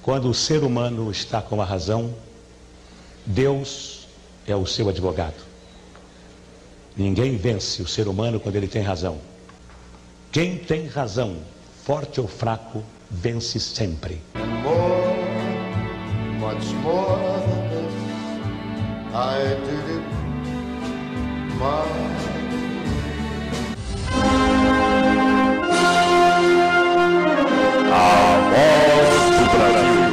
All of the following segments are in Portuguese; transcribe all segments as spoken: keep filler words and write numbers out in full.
Quando o ser humano está com a razão, Deus é o seu advogado. Ninguém vence o ser humano quando ele tem razão. Quem tem razão, forte ou fraco, vence sempre. And more, much more than this, I did it my A voz do Brasil.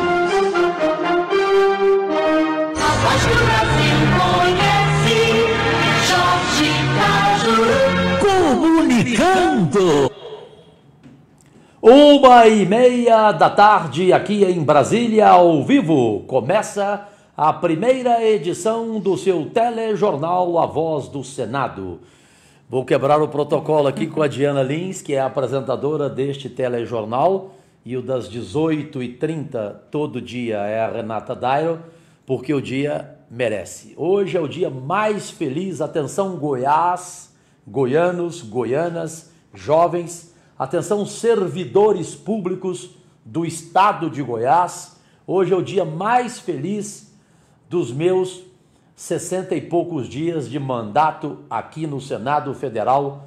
A voz do Brasil conhece Jorge Cajuru. Comunicando. Uma e meia da tarde aqui em Brasília, ao vivo, começa a primeira edição do seu telejornal A Voz do Senado. Vou quebrar o protocolo aqui com a Diana Lins, que é a apresentadora deste telejornal, e o das dezoito e trinta todo dia é a Renata Dairo, porque o dia merece. Hoje é o dia mais feliz, atenção Goiás, goianos, goianas, jovens, atenção servidores públicos do estado de Goiás. Hoje é o dia mais feliz dos meus sessenta e poucos dias de mandato aqui no Senado Federal,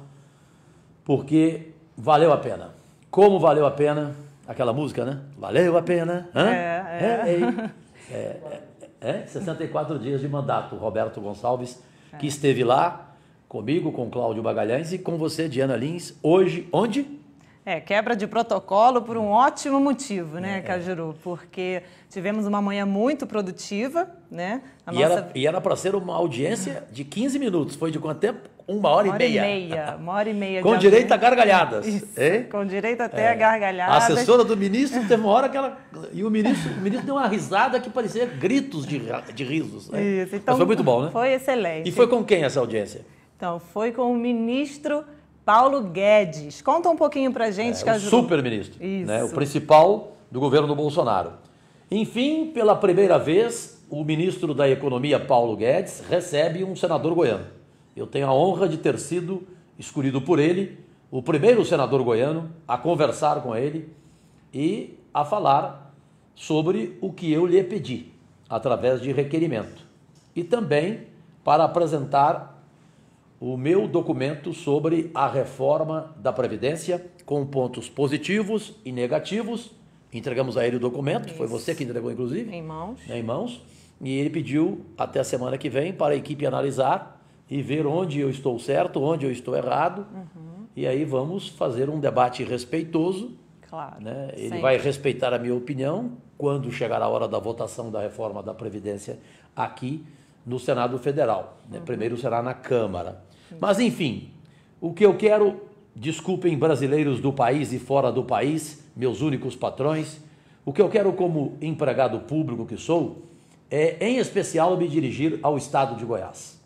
porque valeu a pena. Como valeu a pena? Aquela música, né? Valeu a pena. Hã? É, é. É, é, é, é, sessenta e quatro dias de mandato, Roberto Gonçalves, é. que esteve lá comigo, com Cláudio Magalhães e com você, Diana Lins, hoje, onde? É, quebra de protocolo por um ótimo motivo, né, é. Cajuru? Porque tivemos uma manhã muito produtiva, né? A e, nossa... era, e era para ser uma audiência de quinze minutos. Foi de quanto tempo? Uma hora, uma e meia. Uma hora e meia. Uma hora e meia. Com direito a gargalhadas. Isso, com direito até é. a gargalhadas. A assessora do ministro teve uma hora que ela... E o ministro, o ministro deu uma risada que parecia gritos de, de risos. Né? Isso, então... Mas foi muito bom, né? Foi excelente. E foi com quem essa audiência? Então, foi com o ministro Paulo Guedes. Conta um pouquinho pra gente, é, Cajuru. O super-ministro, né? O principal do governo do Bolsonaro. Enfim, pela primeira vez, o ministro da Economia, Paulo Guedes, recebe um senador goiano. Eu tenho a honra de ter sido escolhido por ele, o primeiro senador goiano, a conversar com ele e a falar sobre o que eu lhe pedi, através de requerimento. E também para apresentar o meu documento sobre a reforma da Previdência, com pontos positivos e negativos. Entregamos a ele o documento, Isso. foi você que entregou, inclusive. Em mãos. Em mãos. E ele pediu até a semana que vem para a equipe analisar e ver onde eu estou certo, onde eu estou errado. Uhum. E aí vamos fazer um debate respeitoso. Claro. Né? Ele Sempre. vai respeitar a minha opinião quando chegar a hora da votação da reforma da Previdência aqui no Senado Federal. Né? Uhum. Primeiro será na Câmara. Uhum. Mas, enfim, o que eu quero, desculpem brasileiros do país e fora do país, meus únicos patrões, o que eu quero como empregado público que sou, é, em especial, me dirigir ao estado de Goiás.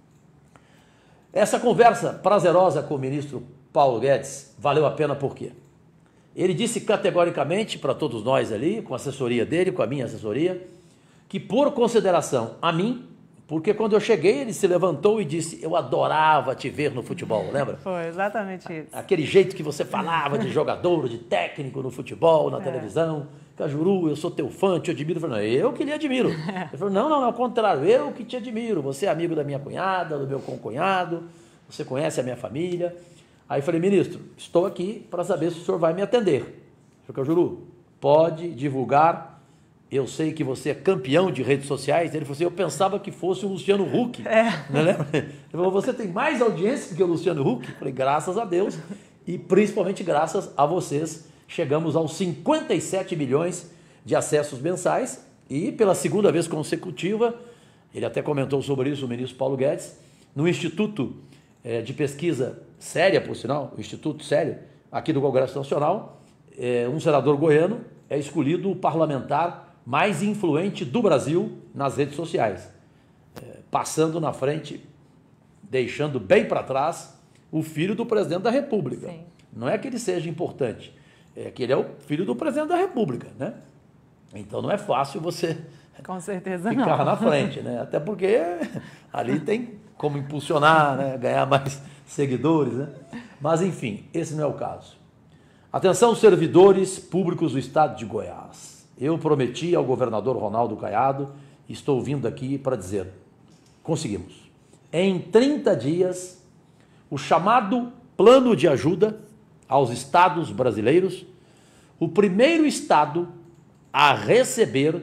Essa conversa prazerosa com o ministro Paulo Guedes valeu a pena por quê? Ele disse categoricamente para todos nós ali, com a assessoria dele, com a minha assessoria, que por consideração a mim, porque quando eu cheguei ele se levantou e disse, eu adorava te ver no futebol, lembra? Foi exatamente isso. Aquele jeito que você falava de jogador, de técnico no futebol, na é. televisão. Cajuru, eu sou teu fã, te admiro. Eu falei, não, eu que lhe admiro. Ele falou, não, não, ao contrário, eu que te admiro. Você é amigo da minha cunhada, do meu concunhado, você conhece a minha família. Aí eu falei, ministro, estou aqui para saber se o senhor vai me atender. Ele falou, Cajuru, pode divulgar, eu sei que você é campeão de redes sociais. Ele falou assim, eu pensava que fosse o Luciano Huck. É. Não lembra? Ele falou, você tem mais audiência do que o Luciano Huck? Eu falei, graças a Deus e principalmente graças a vocês. Chegamos aos cinquenta e sete milhões de acessos mensais e pela segunda vez consecutiva, ele até comentou sobre isso, o ministro Paulo Guedes, no Instituto é, de Pesquisa Séria, por sinal, o Instituto Sério, aqui do Congresso Nacional, é, um senador goiano é escolhido o parlamentar mais influente do Brasil nas redes sociais, é, passando na frente, deixando bem para trás o filho do presidente da República. Sim. Não é que ele seja importante, é que ele é o filho do presidente da República, né? Então não é fácil você Com certeza ficar não. na frente, né? Até porque ali tem como impulsionar, né? Ganhar mais seguidores, né? Mas enfim, esse não é o caso. Atenção, servidores públicos do estado de Goiás. Eu prometi ao governador Ronaldo Caiado, estou vindo aqui para dizer, conseguimos. Em trinta dias, o chamado plano de ajuda aos estados brasileiros, o primeiro estado a receber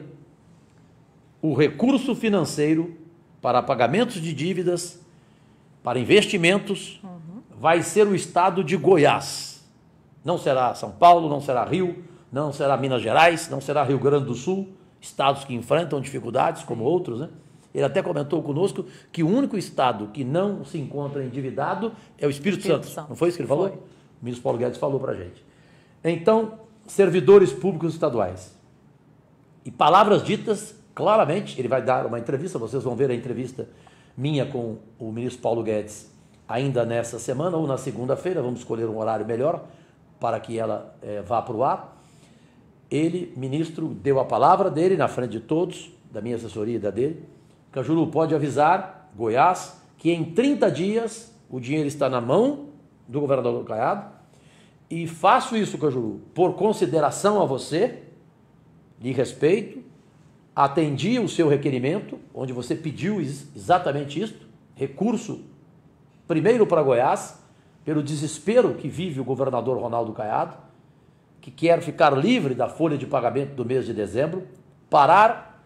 o recurso financeiro para pagamentos de dívidas, para investimentos, uhum. vai ser o estado de Goiás. Não será São Paulo, não será Rio, não será Minas Gerais, não será Rio Grande do Sul, estados que enfrentam dificuldades como outros, né? Ele até comentou conosco que o único estado que não se encontra endividado é o Espírito, Espírito Santo. Santo. Não foi isso que ele falou? Foi. O ministro Paulo Guedes falou para a gente. Então, servidores públicos estaduais. E palavras ditas, claramente, ele vai dar uma entrevista, vocês vão ver a entrevista minha com o ministro Paulo Guedes ainda nessa semana ou na segunda-feira, vamos escolher um horário melhor para que ela é, vá para o ar. Ele, ministro, deu a palavra dele na frente de todos, da minha assessoria e da dele. Cajuru, pode avisar Goiás que em trinta dias o dinheiro está na mão do governador Caiado e faço isso, Cajuru, por consideração a você, de respeito, atendi o seu requerimento, onde você pediu exatamente isto, recurso primeiro para Goiás, pelo desespero que vive o governador Ronaldo Caiado, que quer ficar livre da folha de pagamento do mês de dezembro, parar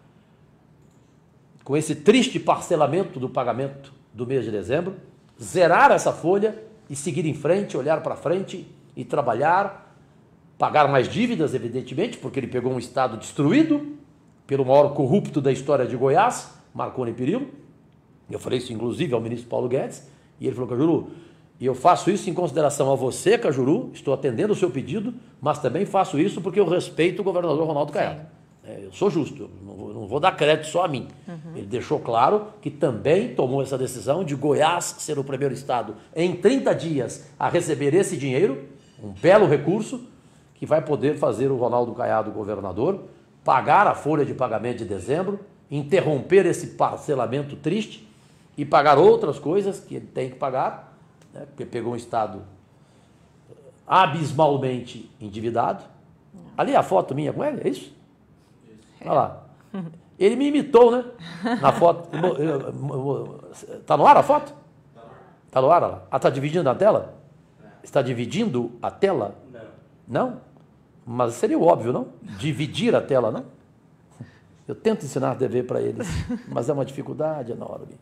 com esse triste parcelamento do pagamento do mês de dezembro, zerar essa folha e seguir em frente, olhar para frente e trabalhar, pagar mais dívidas, evidentemente, porque ele pegou um estado destruído pelo maior corrupto da história de Goiás, Marconi Perillo. Eu falei isso, inclusive, ao ministro Paulo Guedes, e ele falou, Cajuru, e eu faço isso em consideração a você, Cajuru, estou atendendo o seu pedido, mas também faço isso porque eu respeito o governador Ronaldo Caiado. É, eu sou justo, eu não vou, não vou dar crédito só a mim. Uhum. Ele deixou claro que também tomou essa decisão de Goiás ser o primeiro estado em trinta dias a receber esse dinheiro, um belo recurso, que vai poder fazer o Ronaldo Caiado governador, pagar a folha de pagamento de dezembro, interromper esse parcelamento triste e pagar outras coisas que ele tem que pagar, né, porque pegou um estado abismalmente endividado. Ali é a foto minha com ele, é isso? Olha lá. Ele me imitou, né? Na foto. Está no ar a foto? Está no ar, olha lá. Ah, está dividindo a tela? Está dividindo a tela? Não. Não? Mas seria o óbvio, não? Dividir a tela, não? Eu tento ensinar T V para eles, mas é uma dificuldade enorme.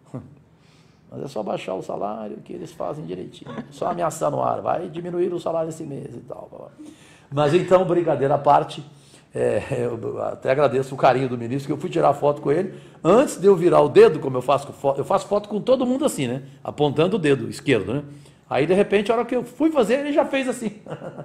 Mas é só baixar o salário que eles fazem direitinho. Só ameaçar no ar, vai diminuir o salário esse mês e tal. Mas então, brincadeira à parte, é, eu até agradeço o carinho do ministro, que eu fui tirar foto com ele. Antes de eu virar o dedo, como eu faço foto, eu faço foto com todo mundo assim, né? Apontando o dedo esquerdo, né? Aí, de repente, a hora que eu fui fazer, ele já fez assim.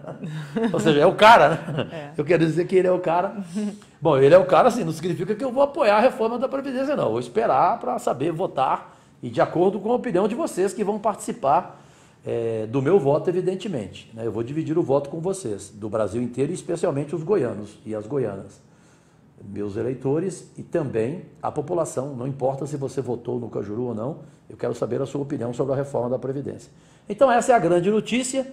Ou seja, é o cara, né? É. Eu quero dizer que ele é o cara. Bom, ele é o cara, assim, não significa que eu vou apoiar a reforma da Previdência, não. Eu vou esperar para saber votar e de acordo com a opinião de vocês que vão participar é, do meu voto, evidentemente. Né? Eu vou dividir o voto com vocês, do Brasil inteiro, e especialmente os goianos e as goianas. Meus eleitores e também a população. Não importa se você votou no Cajuru ou não, eu quero saber a sua opinião sobre a reforma da Previdência. Então essa é a grande notícia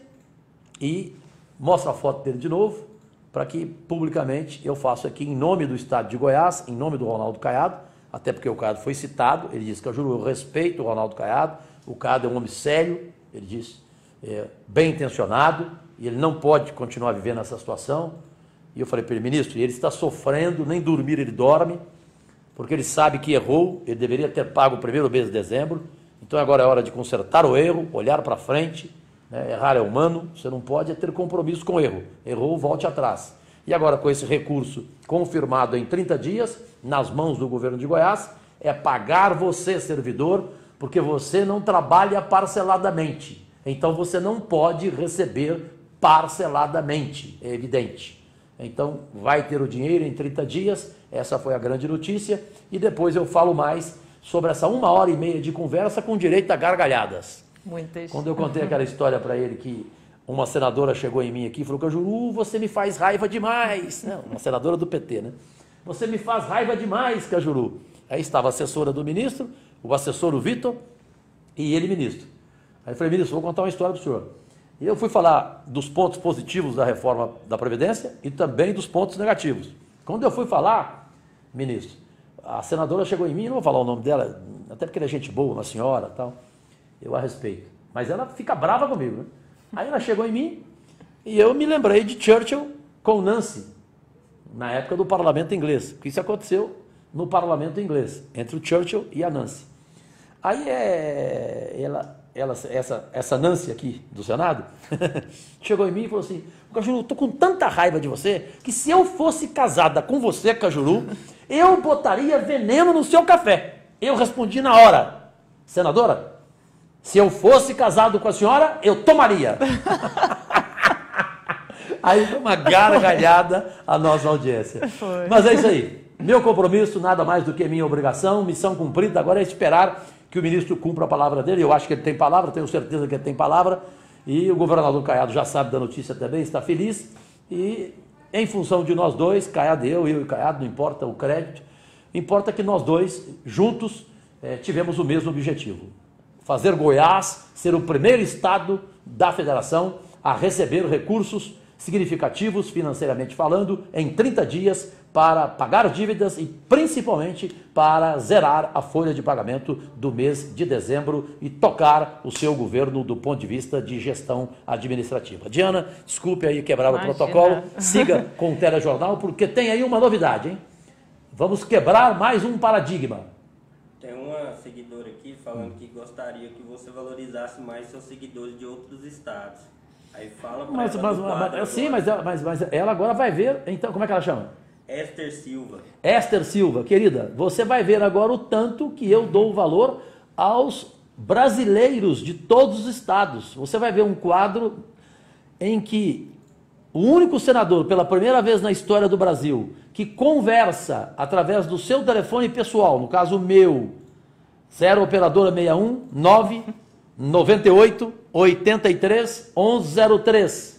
e mostra a foto dele de novo, para que publicamente eu faço aqui em nome do Estado de Goiás, em nome do Ronaldo Caiado, até porque o Caiado foi citado, ele disse, Cajuru, eu respeito o Ronaldo Caiado, o Caiado é um homem sério, ele disse, é, bem intencionado, e ele não pode continuar vivendo essa situação. E eu falei para ele, ministro, ele está sofrendo, nem dormir ele dorme, porque ele sabe que errou, ele deveria ter pago o primeiro mês de dezembro, então agora é hora de consertar o erro, olhar para frente, né? Errar é humano, você não pode ter compromisso com o erro, errou, volte atrás. E agora com esse recurso confirmado em trinta dias, nas mãos do governo de Goiás, é pagar você, servidor, porque você não trabalha parceladamente, então você não pode receber parceladamente, é evidente. Então vai ter o dinheiro em trinta dias, essa foi a grande notícia, e depois eu falo mais sobre essa uma hora e meia de conversa com direito a gargalhadas. Muitas. Quando eu contei aquela história para ele que uma senadora chegou em mim aqui e falou, Cajuru, você me faz raiva demais. Não, uma senadora do P T, né? Você me faz raiva demais, Cajuru. Aí estava a assessora do ministro, o assessor, o Vitor, e ele, ministro. Aí eu falei, ministro, vou contar uma história para o senhor. E eu fui falar dos pontos positivos da reforma da Previdência e também dos pontos negativos. Quando eu fui falar, ministro, a senadora chegou em mim, não vou falar o nome dela, até porque ela é gente boa, uma senhora e tal, eu a respeito. Mas ela fica brava comigo, né? Aí ela chegou em mim e eu me lembrei de Churchill com Nancy, na época do parlamento inglês, porque isso aconteceu no parlamento inglês, entre o Churchill e a Nancy. Aí é, ela, ela, essa, essa Nancy aqui do Senado chegou em mim e falou assim: Cajuru, eu tô com tanta raiva de você que se eu fosse casada com você, Cajuru, eu botaria veneno no seu café. Eu respondi na hora: senadora, se eu fosse casado com a senhora, eu tomaria. Aí foi uma gargalhada a nossa audiência. Foi. Mas é isso aí. Meu compromisso, nada mais do que minha obrigação, missão cumprida. Agora é esperar que o ministro cumpra a palavra dele. Eu acho que ele tem palavra, tenho certeza que ele tem palavra. E o governador Caiado já sabe da notícia também, está feliz. E em função de nós dois, Caiado e eu, eu e Caiado, não importa o crédito, importa que nós dois, juntos, eh, tivemos o mesmo objetivo. Fazer Goiás ser o primeiro estado da federação a receber recursos significativos, financeiramente falando, em trinta dias para pagar dívidas e principalmente para zerar a folha de pagamento do mês de dezembro e tocar o seu governo do ponto de vista de gestão administrativa. Diana, desculpe aí quebrar Imagina. o protocolo, siga com o telejornal porque tem aí uma novidade, hein? Vamos quebrar mais um paradigma. Tem uma seguidora aqui falando que gostaria que você valorizasse mais seus seguidores de outros estados. Aí fala pra mas, ela mas, mas Sim, mas ela, mas, mas ela agora vai ver, então, como é que ela chama? Esther Silva. Esther Silva, querida, você vai ver agora o tanto que eu dou valor aos brasileiros de todos os estados. Você vai ver um quadro em que o único senador, pela primeira vez na história do Brasil, que conversa através do seu telefone pessoal, no caso meu, zero operadora sessenta e um, nove noventa e oito, oitenta e três, onze zero três.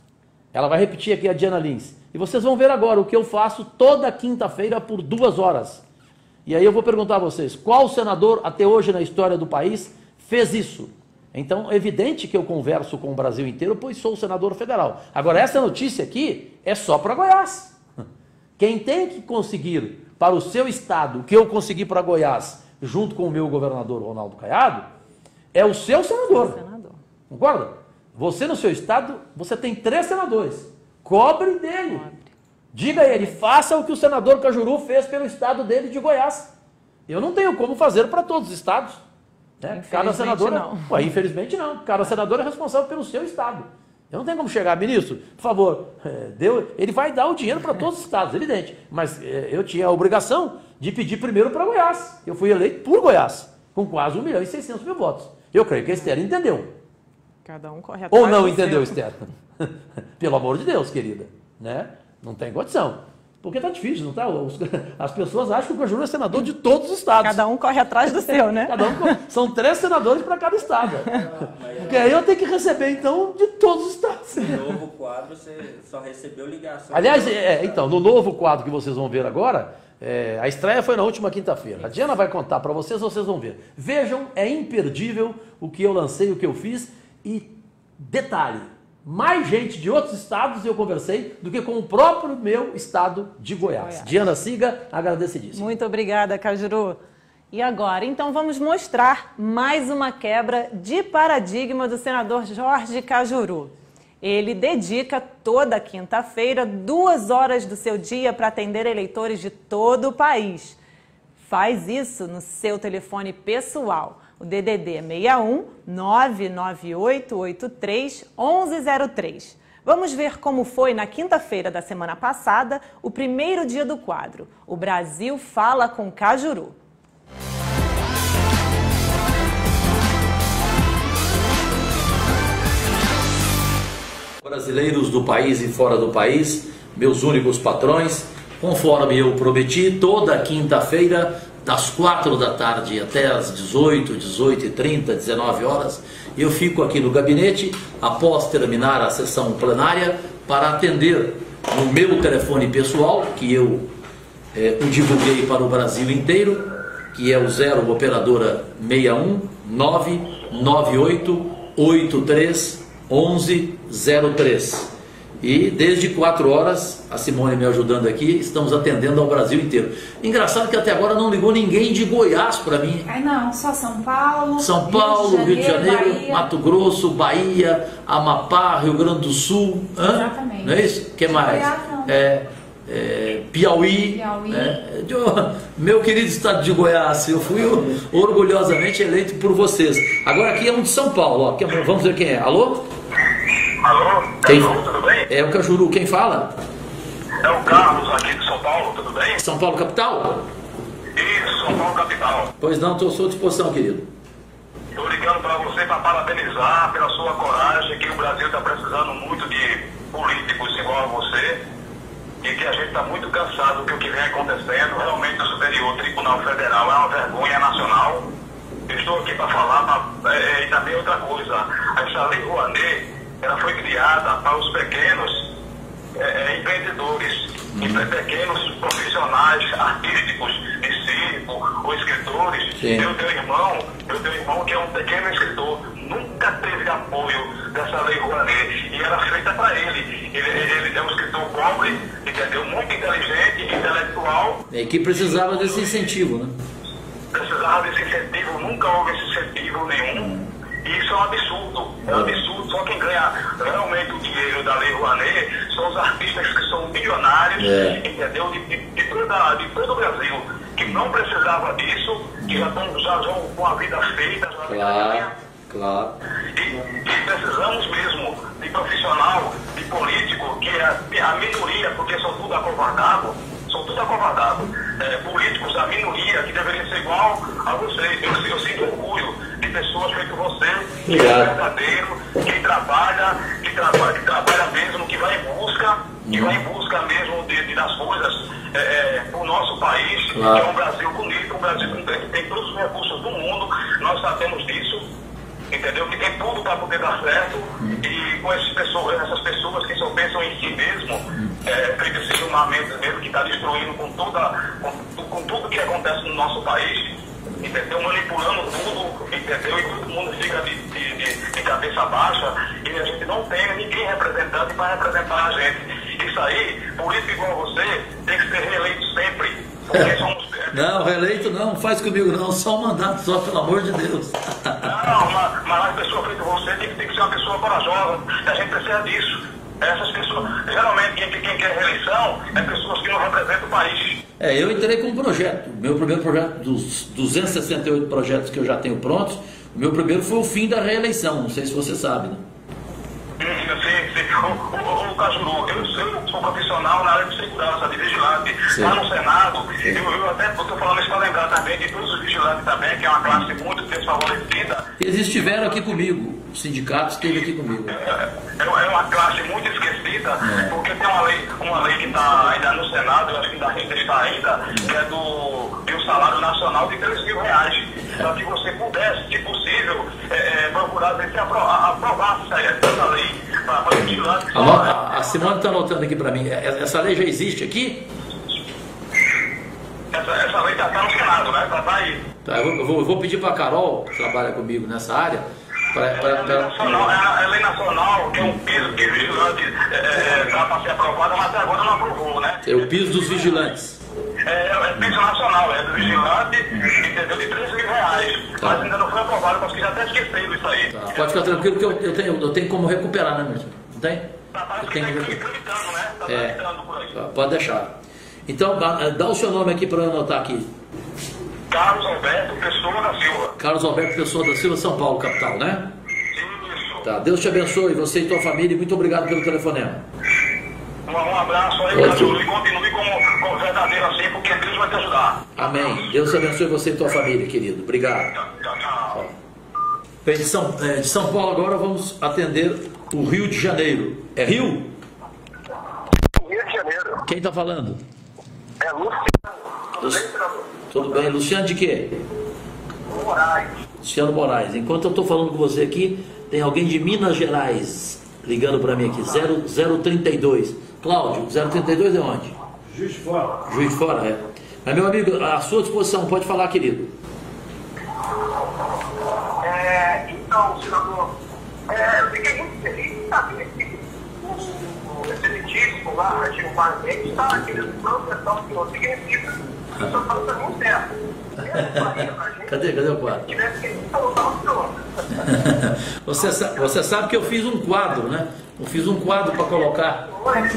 Ela vai repetir aqui a Diana Lins. E vocês vão ver agora o que eu faço toda quinta-feira por duas horas. E aí eu vou perguntar a vocês, qual senador até hoje na história do país fez isso? Então, é evidente que eu converso com o Brasil inteiro, pois sou senador federal. Agora, essa notícia aqui é só para Goiás. Quem tem que conseguir para o seu estado o que eu consegui para Goiás, junto com o meu governador Ronaldo Caiado, é o seu senador. senador. Concorda? Você no seu estado, você tem três senadores. Cobre dele. Cobre. Diga a ele, faça o que o senador Cajuru fez pelo estado dele de Goiás. Eu não tenho como fazer para todos os estados. Né? Cada senador. Não. Ué, infelizmente não. Cada senador é responsável pelo seu estado. Eu não tenho como chegar, ministro, por favor, é, deu, ele vai dar o dinheiro para todos os estados, evidente. Mas é, eu tinha a obrigação de pedir primeiro para Goiás. Eu fui eleito por Goiás, com quase um milhão e seiscentos mil votos. Eu creio que a Esther entendeu. Cada um corre atrás. Ou não entendeu, Esther? Pelo amor de Deus, querida. Né? Não tem condição. Porque tá difícil, não tá? Os, as pessoas acham que o Cajuru é senador de todos os estados. Cada um corre atrás do seu, né? Cada um, são três senadores para cada estado. Porque aí eu tenho que receber, então, de todos os estados. No novo quadro, você só recebeu ligação. Aliás, é, então, no novo quadro que vocês vão ver agora, é, a estreia foi na última quinta-feira. A Diana vai contar para vocês, vocês vão ver. Vejam, é imperdível o que eu lancei, o que eu fiz. E, detalhe, mais gente de outros estados eu conversei do que com o próprio meu estado de Goiás. Goiás. Diana Siga, agradecidíssimo. Muito obrigada, Cajuru. E agora, então, vamos mostrar mais uma quebra de paradigma do senador Jorge Cajuru. Ele dedica toda quinta-feira duas horas do seu dia para atender eleitores de todo o país. Faz isso no seu telefone pessoal. O D D D é seis um, nove nove oito oito três, onze zero três. Vamos ver como foi na quinta-feira da semana passada, o primeiro dia do quadro. O Brasil fala com Cajuru. Brasileiros do país e fora do país, meus únicos patrões, conforme eu prometi, toda quinta-feira, das quatro da tarde até as dezoito, dezoito e trinta, dezenove horas, eu fico aqui no gabinete, após terminar a sessão plenária, para atender no meu telefone pessoal, que eu é, o divulguei para o Brasil inteiro, que é o zero operadora seis um, nove nove oito oito três, onze zero três. E desde quatro horas, a Simone me ajudando aqui, estamos atendendo ao Brasil inteiro. Engraçado que até agora não ligou ninguém de Goiás para mim. Ai não, só São Paulo, São Paulo, Rio de Janeiro, Bahia. Mato Grosso, Bahia, Amapá, Rio Grande do Sul. Hã? Exatamente. Não é isso? O que mais? Goiás, não. É, é, Piauí. Piauí. É, de- meu querido estado de Goiás, eu fui orgulhosamente eleito por vocês. Agora aqui é um de São Paulo. Ó. Quem- Vamos ver quem é. Alô? Alô, Quem? Cajuru, tudo bem? É o Cajuru. Quem fala? É o Carlos aqui de São Paulo, tudo bem? São Paulo, capital? Isso, São Paulo capital. Pois não, estou à sua disposição, querido. Estou ligando para você para parabenizar pela sua coragem, que o Brasil está precisando muito de políticos igual a você, e que a gente está muito cansado do que vem acontecendo. Realmente o Superior Tribunal Federal é uma vergonha nacional. Eu estou aqui para falar, pra, é, e também outra coisa, essa Lei Rouanet, ela foi criada para os pequenos é, é, empreendedores, uhum. pequenos profissionais artísticos de circo ou escritores. Sim. Eu tenho irmão, eu tenho irmão que é um pequeno escritor, nunca teve apoio dessa Lei Rouanet e era feita para ele. ele. Ele é um escritor pobre, entendeu? Muito inteligente, intelectual. É que precisava desse incentivo, né? Precisava desse incentivo, nunca houve esse incentivo nenhum. E isso é um absurdo, é um absurdo. Só quem ganha realmente o dinheiro da Lei Rouanet são os artistas que são bilionários, É. entendeu? De, de, de, toda, de todo o Brasil, que não precisava disso, que já estão já, já com a vida feita, já a vida Claro, ganha. claro. E, e precisamos mesmo de profissional, de político, que é a minoria, porque são tudo acovardados, são tudo acovardados. É, políticos da minoria, que deveriam ser igual a vocês. Eu, eu sinto orgulho de pessoas feito você, que Obrigado. é verdadeiro, que trabalha, que trabalha, que trabalha mesmo, que vai em busca, que vai em busca mesmo de, de das coisas é, é, para o nosso país, Claro. que é um Brasil bonito, um Brasil que tem, tem todos os recursos do mundo, nós sabemos disso. Entendeu? Que tem tudo para poder dar certo e com essas pessoas, essas pessoas que só pensam em si mesmo, é, acredito que seja uma mente mesmo que está destruindo com, toda, com, com tudo que acontece no nosso país, entendeu? Manipulando tudo, entendeu? E todo mundo fica de, de, de, de cabeça baixa e a gente não tem ninguém representante para representar a gente. Isso aí, político igual você, tem que ser reeleito sempre, porque somos... Não, reeleito não, faz comigo não, só um mandato só, pelo amor de Deus. Não, mas, mas as pessoas feito você tem, tem que ser uma pessoa corajosa, a gente precisa disso. Essas pessoas, geralmente quem, quem quer reeleição é pessoas que não representam o país. É, eu entrei com um projeto, meu primeiro projeto, dos duzentos e sessenta e oito projetos que eu já tenho prontos, o meu primeiro foi o fim da reeleição, não sei se você sabe, né? Sim, sim. O, o, o Cajuru, eu sou, sou profissional na área de segurança, de vigilante. Sim. Lá no Senado, eu, eu até estou falando isso para lembrar também de todos os vigilantes também, que é uma classe muito desfavorecida. Eles estiveram aqui comigo, o sindicato esteve aqui comigo. É, é, é uma classe muito esquecida, É. porque tem uma lei, uma lei que está ainda no Senado, eu acho que ainda está ainda, que é do, de um salário nacional de três mil reais. Para que você pudesse, se possível, é, é, procurar ver se apro aprovasse essa lei para os vigilantes. A, a Simone está anotando aqui para mim, essa lei já existe aqui? Essa, essa lei está no Senado, né? Está tá aí. Tá, eu, vou, eu vou pedir para a Carol, que trabalha comigo nessa área, para... É a lei nacional, é a, é a lei nacional, que é um piso que o vigilante está para ser aprovado, mas até agora não aprovou, né? É o piso dos vigilantes. É, é piso nacional, é do vigilante, entendeu? De três mil reais. Tá. Mas ainda não foi aprovado, porque já até esqueceu isso aí. Tá, pode ficar tranquilo que eu, eu, tenho, eu tenho como recuperar, né, Milton? Não tem? Tá, parece Eu que tenho tá que recuperar. tramitando, né? Tá É. tramitando por aí. Tá, pode deixar. Então, dá, dá o seu nome aqui para eu anotar aqui. Carlos Alberto Pessoa da Silva. Carlos Alberto Pessoa da Silva, São Paulo, capital, né? Isso. Tá, Deus te abençoe, você e tua família, e muito obrigado pelo telefonema. Um, um abraço aí, Outro. Cajuru, e continue como, como verdadeiro assim, porque Deus vai te ajudar. Amém. Deus te abençoe você e tua família, querido. Obrigado. Tchau, tchau, tchau. Bem, de São, é, de São Paulo agora vamos atender o Rio de Janeiro. É Rio? Rio de Janeiro. Quem está falando? É Luciano. Tudo bem, senador? Tudo bem. Luciano de quê? Moraes. Luciano Moraes. Enquanto eu estou falando com você aqui, tem alguém de Minas Gerais ligando para mim aqui. zero trinta e dois. Cláudio, zero trinta e dois é onde? Juiz de Fora. Juiz de Fora, é. Mas, meu amigo, à sua disposição, pode falar, querido. É, então, senador, é, eu fiquei muito feliz de saber que o, o lá, a Gilmar Mendes está querendo processar o senhor. Significa que o senhor está no caminho certo. Cadê, cadê o quadro? Você, sa você sabe que eu fiz um quadro, né? Eu fiz um quadro para colocar.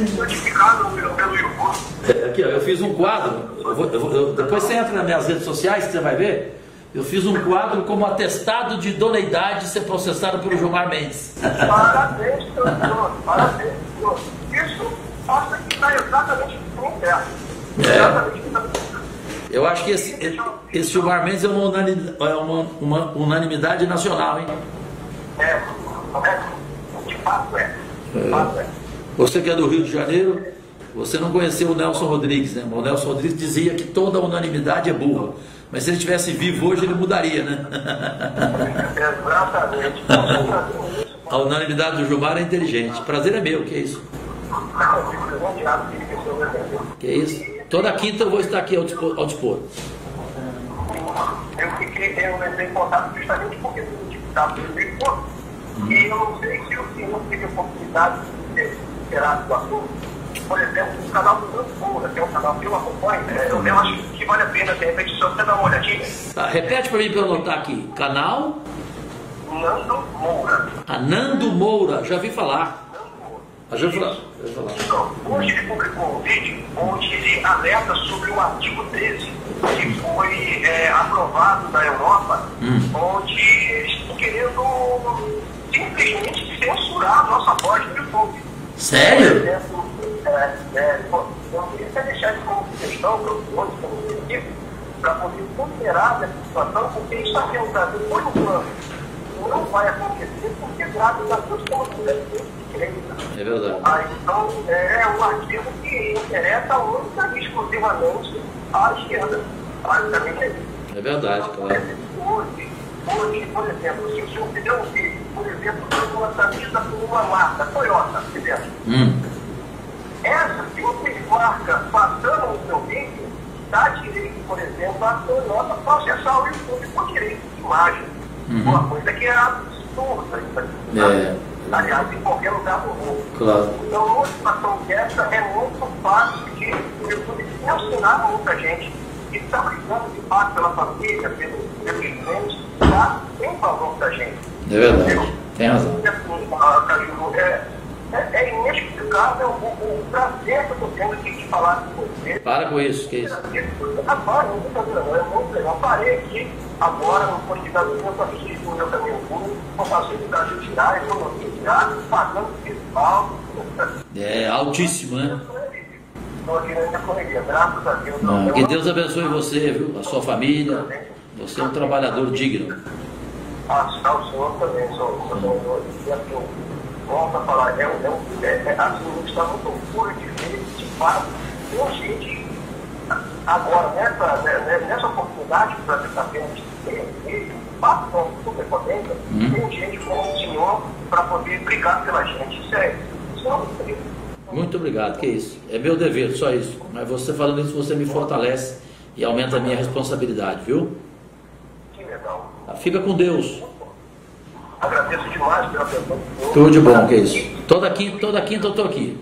É, aqui, ó, eu fiz um quadro. Eu vou, eu vou, eu, depois você entra nas minhas redes sociais, você vai ver. Eu fiz um quadro como atestado de idoneidade ser processado pelo Gilmar Mendes. Parabéns, senhor. Parabéns, senhor. Isso mostra que está exatamente no certo. Exatamente no certo. Eu acho que esse, esse Gilmar Mendes é uma unanimidade, é uma, uma unanimidade nacional, hein? É, é, de fato é. De fato é. Você que é do Rio de Janeiro, você não conheceu o Nelson Rodrigues, né? O Nelson Rodrigues dizia que toda unanimidade é burra. Mas se ele estivesse vivo hoje, ele mudaria, né? Exatamente. A unanimidade do Gilmar é inteligente. Prazer é meu, que é isso? Que é isso? Toda quinta eu vou estar aqui ao dispor. Ao dispor. Eu fiquei, eu entrei em contato justamente porque eu estava no dispor. E eu não sei se o senhor teve a oportunidade de ter do assunto. Por exemplo, o canal do Nando Moura, que é um canal que eu acompanho, eu, eu acho que vale a pena, de repente, só você dar uma olhadinha. Tá, repete para mim para eu anotar aqui. Canal? Nando Moura. Ah, Nando Moura, já vi falar. Já vi falar. Já vi falar. Então, hoje ele publicou um vídeo onde ele alerta sobre o artigo treze, que foi é, aprovado na Europa, hum. onde eles estão querendo simplesmente censurar a nossa voz no YouTube. Sério? Por exemplo, é, é, eu queria deixar isso como questão para os outros, como equipe, para poder ponderar essa situação, porque isso aqui é um Brasil, por enquanto, não vai acontecer, porque trata da questão do direito de direito. É verdade. Ah, então, é um artigo que interessa única e exclusivamente à esquerda. Basicamente é isso. É verdade, claro. Hoje, hoje, por exemplo, se o senhor fizer um vídeo, por exemplo, de uma camisa com uma marca, Toyota, por exemplo. Hum. Essa simples marca passando no seu vídeo, dá direito, por exemplo, a Toyota processar o YouTube por direito de imagem. Uhum. Uma coisa que é absurda. É. Aliás, em qualquer lugar do mundo. Claro. Então, uma situação dessa é muito fácil de o YouTube ensinar muita gente que está brigando de fato pela família, pelos, pelos clientes, tá em favor da gente. É verdade. Eu, tem razão. A Cajuru, é, é, é inexplicável o, o prazer que eu estou tendo aqui de falar com você. Para com isso, que é isso? Agora, não estou vendo, é muito legal. Parei aqui agora, no posto de gasolina, eu aqui no meu caminho público, vou fazer o Brasil girar, economia girar, pagando fiscal. É altíssimo, né? Estou aqui na minha correria, graças a Deus. Não, que Deus abençoe você, viu? A sua família. Você é um trabalhador digno. Ah, o senhor também, sou eu volto a falar, é, é, é, assim, está muito orgulho de ver, de fato, tem gente, agora, nessa, nessa oportunidade que o Brasil está tendo de ter, de fato, com superpotência, hum. tem gente como o senhor para poder brigar pela gente. Isso é, isso é muito triste. Muito obrigado, que isso. É meu dever, só isso. Mas você falando isso, você me fortalece e aumenta a minha responsabilidade, viu? Que legal. Fica com Deus. Agradeço demais pela atenção. Tudo de bom, que isso. Toda quinta, toda quinta eu tô aqui.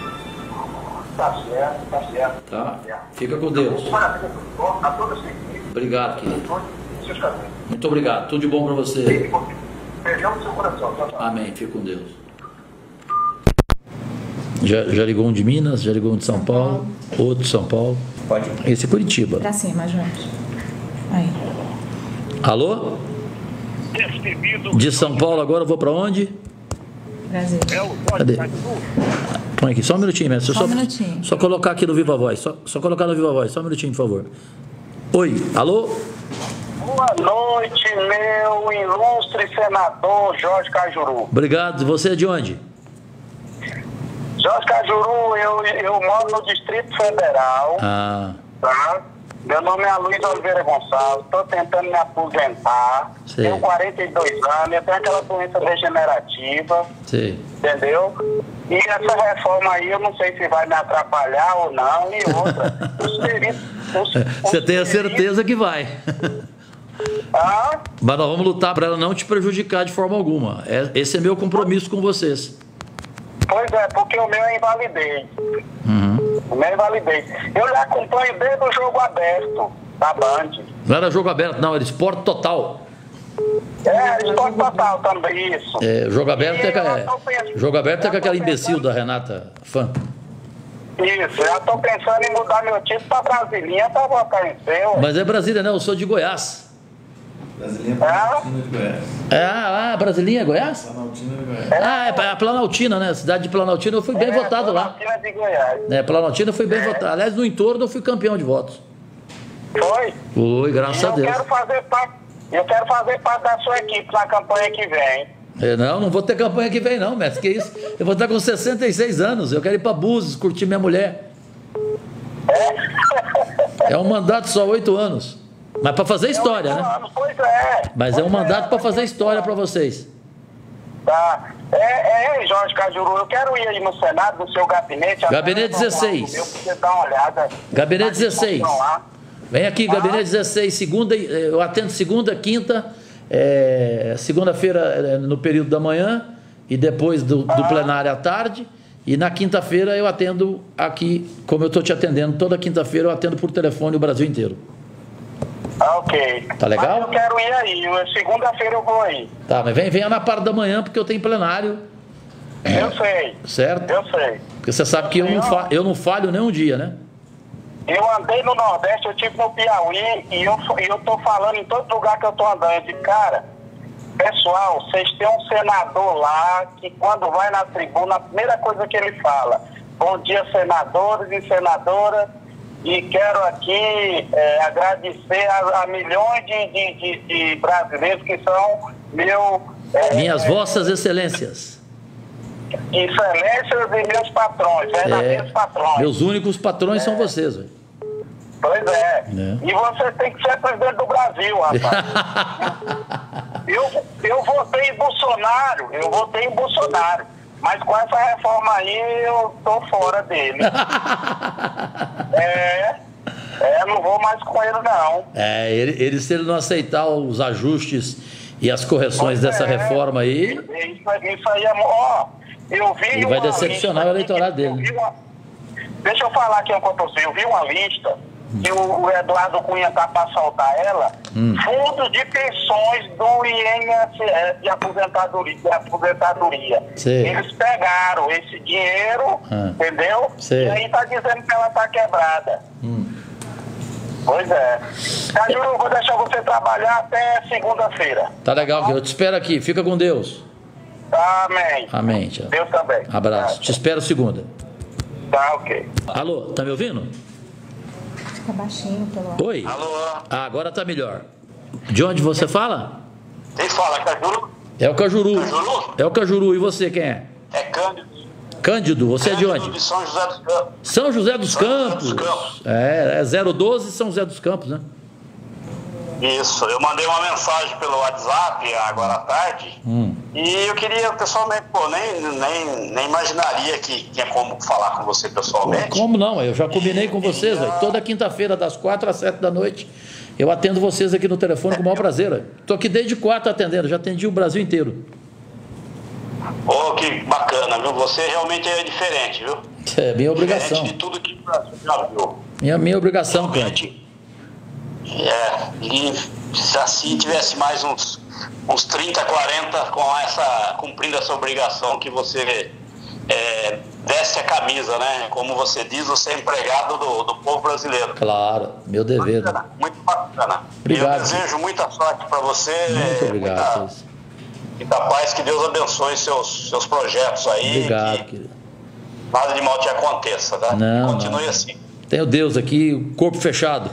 Tá certo, tá certo. Tá? Fica com Deus. Parabéns a toda a sua equipe. Obrigado, querido. Muito obrigado. Tudo de bom para você. Beijão no seu coração. Tchau, tchau. Amém. Fica com Deus. Já, já ligou um de Minas, já ligou um de São Paulo, outro de São Paulo. Pode. Esse é Curitiba. Pra cima, gente. Aí. Alô? De São Paulo agora eu vou para onde? Brasil. Cadê? Põe aqui, só um minutinho, mestre. Só só, um minutinho. Só colocar aqui no Viva Voz. Só, só colocar no Viva Voz. Só um minutinho, por favor. Oi, alô? Boa noite, meu ilustre senador Jorge Cajuru. Obrigado. Você é de onde? Jorge Cajuru, eu, eu moro no Distrito Federal. Ah. Tá? Meu nome é Luiz Oliveira Gonçalves, estou tentando me aposentar. Sei. Tenho quarenta e dois anos, eu tenho aquela doença regenerativa. Sim. Entendeu? E essa reforma aí, eu não sei se vai me atrapalhar ou não. E outra, os peritos. Você tem a certeza que vai. Ah? Mas nós vamos lutar para ela não te prejudicar de forma alguma. É, esse é meu compromisso com vocês. Pois é, porque o meu é invalidez. Uhum. O meu é invalidez. Eu lhe acompanho desde o jogo aberto da Band. Não era jogo aberto, não, era esporte total. É, esporte total também, isso. É, jogo aberto é, é, pensando, jogo aberto é com aquela imbecil da Renata Fã. Isso, eu estou pensando em mudar meu título para Brasilinha para votar em seu. Mas é Brasília, não, eu sou de Goiás. Brasilinha Planaltina de Goiás. É, ah, ah, Brasilinha, Goiás? Planaltina de Goiás. Ah, é a Planaltina, né? Cidade de Planaltina, eu fui bem é, votado lá. Planaltina de Goiás. É, Planaltina eu fui bem é. votado. Aliás, no entorno eu fui campeão de votos. Foi? Foi, graças eu a Deus. Quero fazer parte, eu quero fazer parte da sua equipe na campanha que vem. É, não, não vou ter campanha que vem não, mestre, que isso? Eu vou estar com sessenta e seis anos, eu quero ir para Búzios, curtir minha mulher. É, é um mandato só oito anos. Mas para fazer história, né? Anos, pois é. Mas pois é um mandato é, para fazer história para vocês. Tá. É, é, Jorge Cajuru, eu quero ir aí no Senado, no seu gabinete. Gabinete dezesseis. Eu preciso dar uma olhada. Gabinete dezesseis. Vem aqui, gabinete dezesseis, segunda, eu atendo segunda, quinta, é, segunda-feira no período da manhã e depois do, do plenário à tarde. E na quinta-feira eu atendo aqui, como eu estou te atendendo, toda quinta-feira eu atendo por telefone o Brasil inteiro. Ah, ok. Tá legal? Mas eu quero ir aí, segunda-feira eu vou aí. Tá, mas vem, venha na parte da manhã porque eu tenho plenário. Eu sei. Certo? Eu sei. Porque você sabe que eu não, fa eu não falho nem um dia, né? Eu andei no Nordeste, eu estive no Piauí e eu, eu tô falando em todo lugar que eu tô andando. Eu disse, cara, pessoal, vocês têm um senador lá que quando vai na tribuna, a primeira coisa que ele fala, bom dia senadores e senadoras, e quero aqui é, agradecer a, a milhões de, de, de, de brasileiros que são meu... É, Minhas vossas excelências. Excelências e meus patrões, verdadeiros é, patrões. Meus únicos patrões é. são vocês, velho. Pois é. é. E você tem que ser presidente do Brasil, rapaz. eu, eu votei em Bolsonaro, eu votei em Bolsonaro. Mas com essa reforma aí eu tô fora dele. é, é, não vou mais com ele não. É, ele, ele se ele não aceitar os ajustes e as correções pois dessa é, reforma aí... Isso, isso aí é... Ó, eu vi ele vai decepcionar o eleitorado dele. Uma, deixa eu falar aqui uma coisa pra você. Eu vi uma lista que o, o Eduardo Cunha tá para soltar ela, hum. fundos de pensões do I N S S de aposentadoria. De aposentadoria. Eles pegaram esse dinheiro, ah. entendeu? Sim. E aí tá dizendo que ela tá quebrada. Hum. Pois é. Cajuru, eu vou deixar você trabalhar até segunda-feira. Tá legal, tá? Eu te espero aqui. Fica com Deus. Amém. Amém, tchau. Deus também. Abraço. Tá. Te espero segunda. Tá, ok. Alô, tá me ouvindo? Tá baixinho pelo... Oi. Alô. Ah, agora tá melhor. De onde você fala? Quem fala, Cajuru? É o Cajuru. Cajuru? É o Cajuru. E você, quem é? É Cândido. Cândido, você Cândido é de onde? De São José dos Campos. São José dos São Campos. José dos Campos. É, é zero doze São José dos Campos, né? Isso, eu mandei uma mensagem pelo WhatsApp agora à tarde hum. e eu queria pessoalmente, pô, nem, nem, nem imaginaria que tinha como falar com você pessoalmente. Como não? Eu já combinei com vocês, véio. Toda quinta-feira das quatro às sete da noite eu atendo vocês aqui no telefone com o maior prazer. Estou aqui desde quatro atendendo, já atendi o Brasil inteiro. Oh, que bacana, viu? Você realmente é diferente, viu? É minha obrigação. Diferente de tudo que o Brasil já viu. Minha, minha obrigação, Cândido. É, e se assim tivesse mais uns, uns trinta, quarenta com essa, cumprindo essa obrigação que você é, desce a camisa, né? Como você diz, você é empregado do, do povo brasileiro. Claro, meu dever. Bacana, né? Muito bacana. Obrigado. Eu desejo muita sorte para você. Muito é, obrigado. Muita, muita paz, que Deus abençoe seus, seus projetos aí. Obrigado, que querido. Nada de mal te aconteça, tá? Não, Continue não. assim. Tenho Deus aqui, corpo fechado.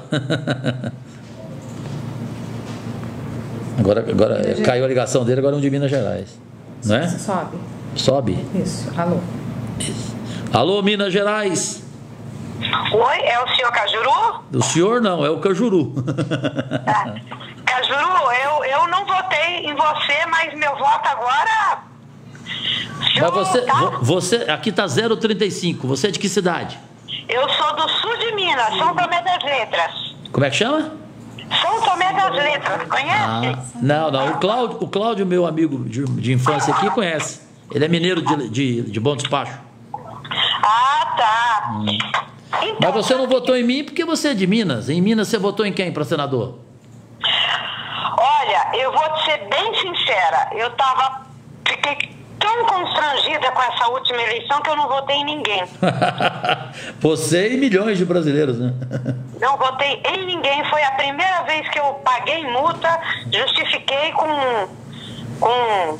Agora, agora caiu a ligação dele, agora é um de Minas Gerais. Não é? Sobe. Sobe? Isso, alô. Isso. Alô, Minas Gerais. Oi, é o senhor Cajuru? O senhor não, é o Cajuru. Ah, Cajuru, eu, eu não votei em você, mas meu voto agora... Mas você, tá? você, aqui tá zero trinta e cinco, você é de que cidade? Eu sou do sul de Minas, São Tomé das Letras. Como é que chama? São Tomé das Letras, conhece? Ah, não, não, o Cláudio, o Cláudio, meu amigo de, de infância aqui, conhece. Ele é mineiro de, de, de Bom Despacho. Ah, tá. Hum. Então, Mas você não votou em mim porque você é de Minas. Em Minas você votou em quem para senador? olha, eu vou te ser bem sincera. Eu tava... Fiquei tão constrangida com essa última eleição que eu não votei em ninguém. Você e milhões de brasileiros, né? Não votei em ninguém. Foi a primeira vez que eu paguei multa, justifiquei com... com...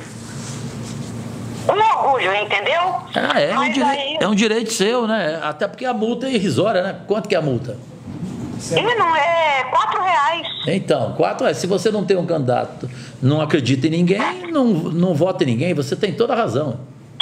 um orgulho, entendeu? Ah, é um, dire... aí... é um direito seu, né? Até porque a multa é irrisória, né? Quanto que é a multa? E não é quatro reais. Então, quatro reais. Se você não tem um candidato, não acredita em ninguém, não, não vota em ninguém, você tem toda a razão.